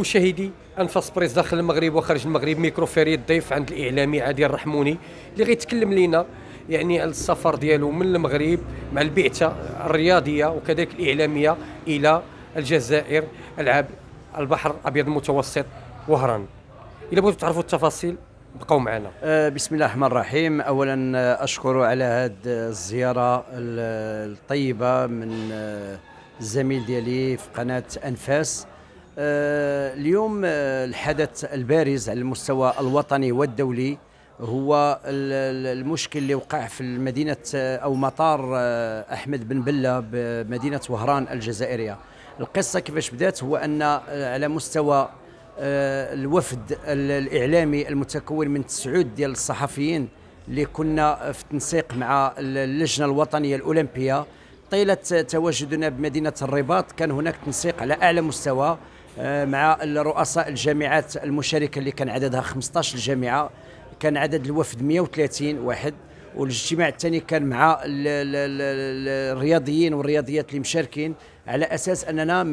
مشاهدي انفاس بريس داخل المغرب وخارج المغرب، ميكرو فريد ضيف عند الاعلامي عادل الرحموني اللي غيتكلم لينا يعني على السفر ديالو من المغرب مع البعثه الرياضيه وكذلك الاعلاميه الى الجزائر العاب البحر الابيض المتوسط وهران. الا بغيتوا تعرفوا التفاصيل بقوا معنا. بسم الله الرحمن الرحيم. اولا اشكر على هذه الزياره الطيبه من الزميل ديالي في قناه انفاس. اليوم الحدث البارز على المستوى الوطني والدولي هو المشكل اللي وقع في المدينه او مطار احمد بن بله بمدينه وهران الجزائريه. القصه كيفاش بدات هو ان على مستوى الوفد الإعلامي المتكون من 9 ديال الصحفيين اللي كنا في تنسيق مع اللجنة الوطنية الأولمبية طيلة تواجدنا بمدينة الرباط. كان هناك تنسيق على أعلى مستوى مع رؤساء الجامعات المشاركة اللي كان عددها 15 جامعة، كان عدد الوفد 130 واحد. والاجتماع الثاني كان مع الرياضيين والرياضيات اللي مشاركين على اساس اننا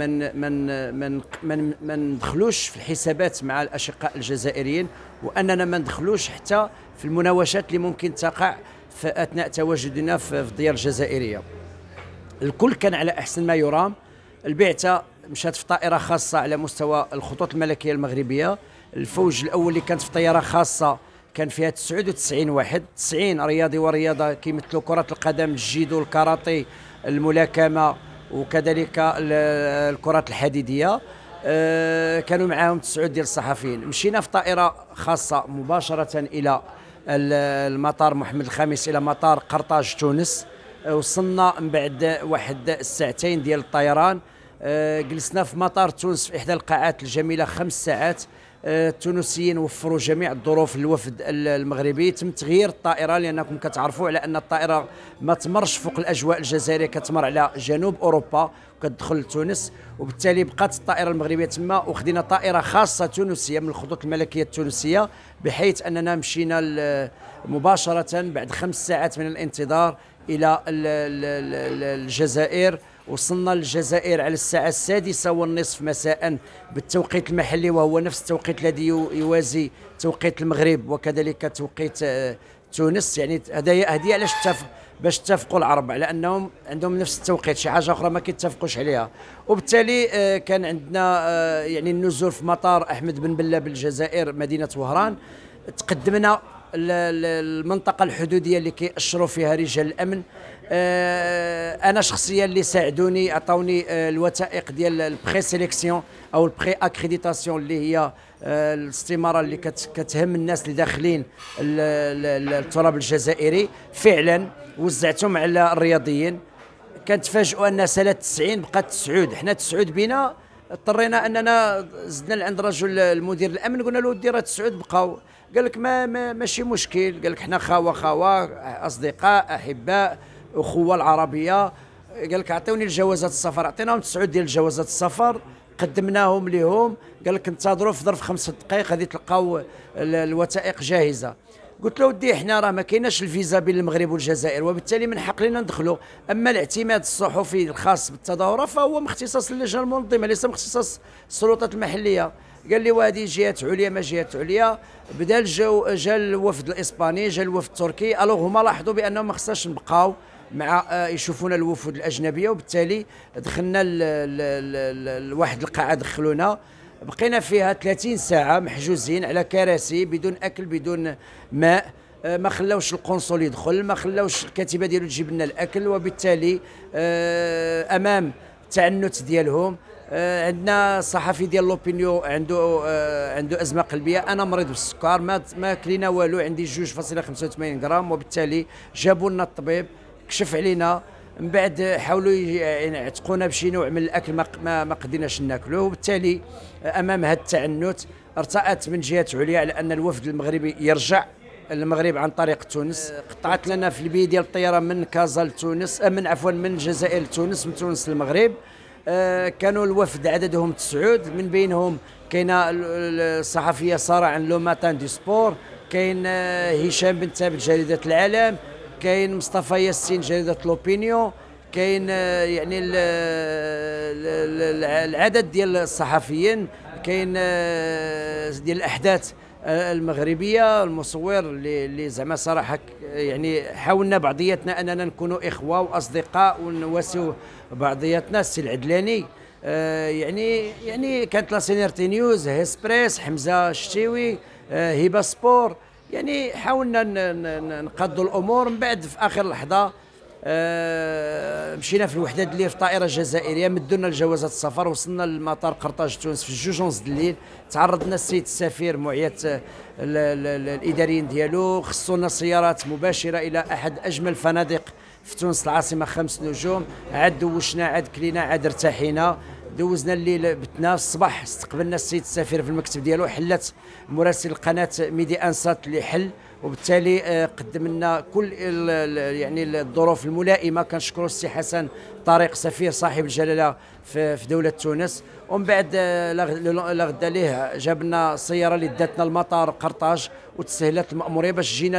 ما ندخلوش في الحسابات مع الاشقاء الجزائريين، واننا ما ندخلوش حتى في المناوشات اللي ممكن تقع في اثناء تواجدنا في الديار الجزائريه. الكل كان على احسن ما يرام. البعثه مشات في طائره خاصه على مستوى الخطوط الملكيه المغربيه. الفوج الاول اللي كانت في طياره خاصه كان فيها 99 واحد، 90 رياضي ورياضه كيمثلوا كره القدم، الجيدو، الكاراتيه، الملاكمه وكذلك الكرات الحديديه. كانوا معاهم 9 ديال الصحفيين. مشينا في طائره خاصه مباشره الى المطار محمد الخامس الى مطار قرطاج تونس. وصلنا من بعد واحد الساعتين ديال الطيران. جلسنا في مطار تونس في احدى القاعات الجميله 5 ساعات. التونسيين وفروا جميع الظروف للوفد المغربي. تم تغيير الطائره لانكم كتعرفوا على ان الطائره ما تمرش فوق الاجواء الجزائريه، كتمر على جنوب اوروبا وكتدخل لتونس، وبالتالي بقات الطائره المغربيه تما وخدينا طائره خاصه تونسيه من الخطوط الملكيه التونسيه، بحيث اننا مشينا مباشره بعد 5 ساعات من الانتظار الى الجزائر. وصلنا للجزائر على الساعة 6:30 مساء بالتوقيت المحلي، وهو نفس التوقيت الذي يوازي توقيت المغرب وكذلك توقيت تونس. يعني هذه علاش باش اتفقوا العرب على انهم عندهم نفس التوقيت، شي حاجه اخرى ما كيتفقوش عليها. وبالتالي كان عندنا يعني النزول في مطار احمد بن بله بالجزائر مدينه وهران. تقدمنا المنطقه الحدوديه اللي كيأشروا فيها رجال الامن. انا شخصيا اللي ساعدوني عطاوني الوثائق ديال البري سيليكسيون او البري اكريديتاسيون اللي هي الاستماره اللي كتهم الناس اللي داخلين التراب الجزائري. فعلا وزعتهم على الرياضيين. كنتفاجئوا ان سالت 90 بقات 9. حنا 9 بينا اضطرينا اننا زدنا لعند رجل المدير الامن قلنا له دير 9 بقاو. قال لك ماشي مشكل. قال لك حنا خوا اصدقاء احباء اخوه العربيه. قال لك اعطوني الجوازات السفر. عطيناهم 9 ديال الجوازات السفر قدمناهم لهم. قال لك انتظروا في ظرف 5 دقائق غادي تلقاو الوثائق جاهزه. قلت له ودي حنا راه ما كايناش الفيزا بين المغرب والجزائر، وبالتالي من حق لنا ندخلوا. اما الاعتماد الصحفي الخاص بالتظاهره فهو من اختصاص اللجنه المنظمه ليس من اختصاص السلطات المحليه. قال لي وهذه جهات عليا ما جهات عليا. بدا جا الوفد الاسباني، جا الوفد التركي. الوغ هما لاحظوا بانهم ما خصناش نبقاو مع يشوفون الوفود الاجنبيه، وبالتالي دخلنا لواحد القاعه دخلونا. بقينا فيها 30 ساعه محجوزين على كراسي بدون اكل بدون ماء. ما خلاوش القنصل يدخل، ما خلاوش الكاتبه ديالو تجيب لنا الاكل، وبالتالي امام التعنت ديالهم. عندنا صحفي ديال لوبينيو عنده ازمه قلبيه. انا مريض بالسكر، ما كلينا والو، عندي 2.85 غرام، وبالتالي جابوا لنا الطبيب كشف علينا. من بعد حاولوا يعتقونا بشي نوع من الاكل ما قدرناش ناكلوه. وبالتالي امام هذا التعنت ارتأت من جهات عليا على ان الوفد المغربي يرجع المغرب عن طريق تونس. قطعت لنا في البي ديال الطياره من كازا لتونس، من الجزائر لتونس، من تونس للمغرب. كانوا الوفد عددهم 9، من بينهم كاينه الصحفيه ساره عن لو ماتان دي سبور، كاين هشام بن ثابت جريده العالم، كاين مصطفى ياسين جريده لوبينيو، كاين يعني العدد ديال الصحفيين كاين ديال الاحداث المغربيه، المصور اللي زعما صراحه يعني حاولنا بعضياتنا اننا نكونوا اخوه واصدقاء ونواسيو بعضياتنا. السي العدلاني يعني كانت لا سينيرتي نيوز، هيسبريس، حمزه الشتيوي، هبه سبور، يعني حاولنا نقادوا الامور. من بعد في اخر لحظه مشينا في الوحدات اللي في الطائره الجزائريه، مدوا لنا الجوازات السفر، وصلنا لمطار قرطاج تونس في 2:00 الليل. تعرضنا السيد السفير معية الاداريين ديالو، خصوا لنا سيارات مباشره الى احد اجمل الفنادق في تونس العاصمه 5 نجوم. عاد دوشنا، عاد كلينا، عاد ارتاحينا، دوزنا الليل بتنا. الصباح استقبلنا السيد السفير في المكتب ديالو، حلت مراسل القناه ميدي انسات اللي حل، وبالتالي قدم لنا كل يعني الظروف الملائمه. كنشكروا السي حسن طارق سفير صاحب الجلاله في دوله تونس. ومن بعد لا غدا ليه جاب لنا سياره اللي داتنا المطار قرطاج وتسهلت المأموريه باش جينا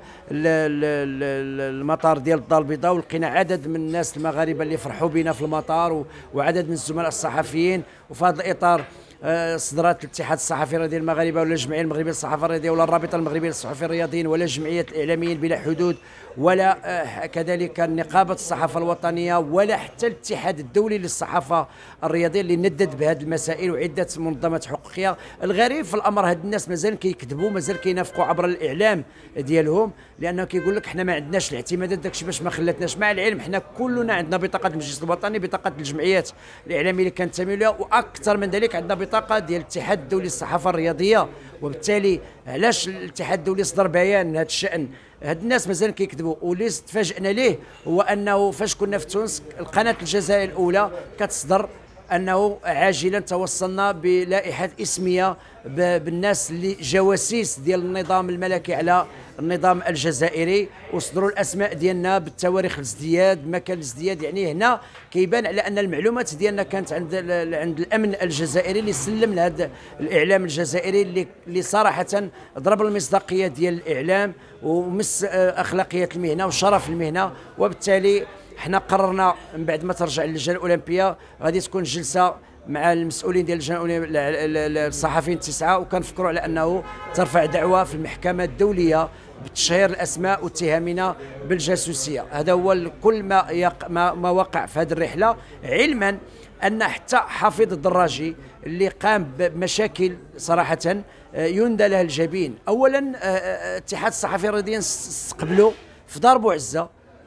المطار ديال الدار البيضاء، ولقينا عدد من الناس المغاربه اللي فرحوا بنا في المطار، وعدد من الزملاء الصحفيين. وفي هذا الاطار صدرت الاتحاد الصحفي الرياضي المغربي، ولا الجمعيه المغربيه للصحافه الرياضيه، ولا الرابطه المغربيه للصحفيين الرياضيين، ولا جمعيه الاعلاميين بلا حدود، ولا كذلك نقابه الصحافه الوطنيه، ولا حتى الاتحاد الدولي للصحافه الرياضيه اللي ندد بهذه المسائل، وعده منظمات حقوقيه. الغريب في الامر هاد الناس مازال كيكذبوا، مازال كينافقوا عبر الاعلام ديالهم، لانه كيقول لك حنا ما عندناش الاعتمادات، داكشي باش ما خلاتناش. مع العلم حنا كلنا عندنا بطاقه المجلس الوطني، بطاقه الجمعيات الاعلاميه اللي كنتميو لها، واكثر من ذلك عندنا بطاقه ديال الاتحاد الدولي للصحافه الرياضيه. وبالتالي علاش الاتحاد الدولي صدر بيان هذا الشان؟ هاد الناس مازال كيكذبوا. واللي تفاجئنا ليه هو انه فاش كنا في تونس القناه الجزائر الاولى كتصدر انه عاجلا توصلنا بلائحه اسميه بالناس اللي جواسيس ديال النظام الملكي على النظام الجزائري، وصدروا الاسماء ديالنا بالتواريخ الازدياد، مكان الازدياد. يعني هنا كيبان على ان المعلومات ديالنا كانت عند الامن الجزائري اللي سلم لهذا الاعلام الجزائري اللي صراحه ضرب المصداقيه ديال الاعلام ومس اخلاقيات المهنه وشرف المهنه. وبالتالي حنا قررنا من بعد ما ترجع للجنه الاولمبيه غادي تكون جلسه مع المسؤولين ديال اللجنه الصحفيين 9، وكنفكروا على انه ترفع دعوه في المحكمه الدوليه بتشهير الاسماء واتهامنا بالجاسوسيه. هذا هو كل ما وقع في هذه الرحله، علما ان حتى حفيظ الدراجي اللي قام بمشاكل صراحه يندى له الجبين. اولا اتحاد الصحفيين الرياضيين استقبلوا في دار بوعزه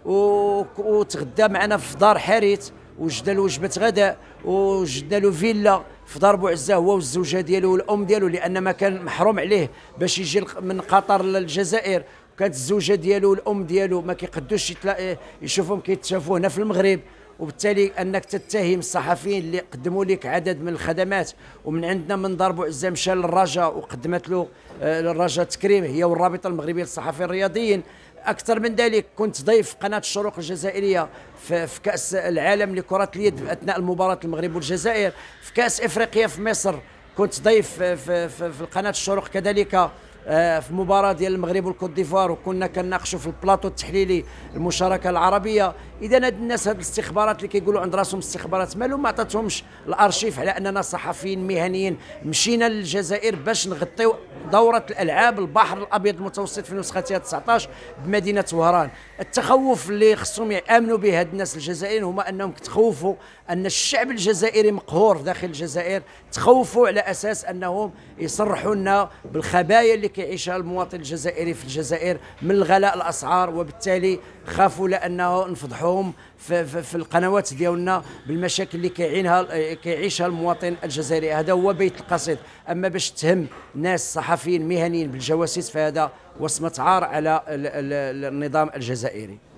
وتغدى معنا في دار حارث، وجد له وجبه غداء، وجد له فيلا في دار بوعزه هو والزوجه ديالو والام ديالو، لان ما كان محروم عليه باش يجي من قطر للجزائر. كانت الزوجه ديالو والام ديالو ما كيقدوش يشوفهم كيتشافوا هنا في المغرب. وبالتالي انك تتهم الصحفيين اللي قدموا لك عدد من الخدمات، ومن عندنا من دار بوعزه مشى للرجاء وقدمت له الرجاء تكريم هي والرابطه المغربيه للصحفيين الرياضيين. أكثر من ذلك كنت ضيف قناة الشروق الجزائرية في كأس العالم لكرة اليد أثناء المباراة المغرب والجزائر، في كأس إفريقيا في مصر كنت ضيف في القناة الشروق كذلك في مباراة ديال المغرب والكوت ديفوار، وكنا كنناقشوا في البلاطو التحليلي المشاركة العربية. إذا هاد الناس هاد الاستخبارات اللي كيقولوا عند راسهم استخبارات مالهم ما عطاتهمش الأرشيف على أننا صحفيين مهنيين مشينا للجزائر باش نغطيو دورة الألعاب البحر الأبيض المتوسط في نسختها 19 بمدينة وهران. التخوف اللي خصهم يأمنوا به هاد الناس الجزائريين هما أنهم تخوفوا أن الشعب الجزائري مقهور داخل الجزائر، تخوفوا على أساس أنهم يصرحوا لنا بالخبايا اللي كيعيشها المواطن الجزائري في الجزائر من غلاء الأسعار، وبالتالي خافوا لأنه نفضحوهم في القنوات ديالنا بالمشاكل اللي كيعيشها المواطن الجزائري. هذا هو بيت القصيد. أما باش تهم ناس صحفيين مهنيين بالجواسيس فهذا وصمة عار على النظام الجزائري.